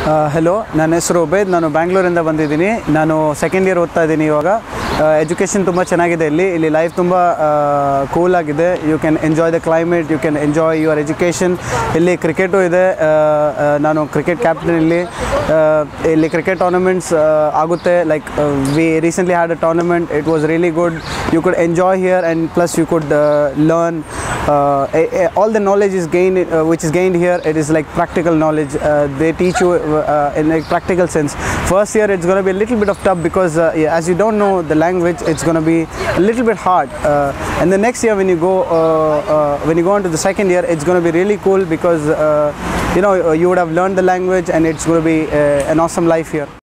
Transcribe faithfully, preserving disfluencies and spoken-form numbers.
Hello, ನನ್ನ ಹೆಸರು ಉಬೇದ್. ನಾನು ಬ್ಯಾಂಗ್ಳೂರಿಂದ ಬಂದಿದ್ದೀನಿ. ನಾನು ಸೆಕೆಂಡ್ ಇಯರ್ ಓದ್ತಾ ಇದ್ದೀನಿ ಇವಾಗ. ಎಜುಕೇಷನ್ ತುಂಬ ಚೆನ್ನಾಗಿದೆ ಇಲ್ಲಿ ಇಲ್ಲಿ ಲೈಫ್ ತುಂಬ ಕೂಲ್ ಆಗಿದೆ. You can enjoy the climate, you can enjoy your education. ಇಲ್ಲಿ ಕ್ರಿಕೆಟು ಇದೆ. ನಾನು ಕ್ರಿಕೆಟ್ ಕ್ಯಾಪ್ಟನ್ ಇಲ್ಲಿ. ಇಲ್ಲಿ ಕ್ರಿಕೆಟ್ ಟೂರ್ನಮೆಂಟ್ಸ್ ಆಗುತ್ತೆ. Like we recently had a tournament. It was really good. You could enjoy here and plus you could learn uh, all the knowledge is gained uh, which is gained here. It is like practical knowledge. Uh, they teach you uh, in a practical sense. First year it's going to be a little bit of tough because uh, yeah, as you don't know the language, it's going to be a little bit hard. Uh, and the next year when you go uh, uh, when you go on to the second year, it's going to be really cool because uh, you know you would have learned the language and it's going to be uh, an awesome life here.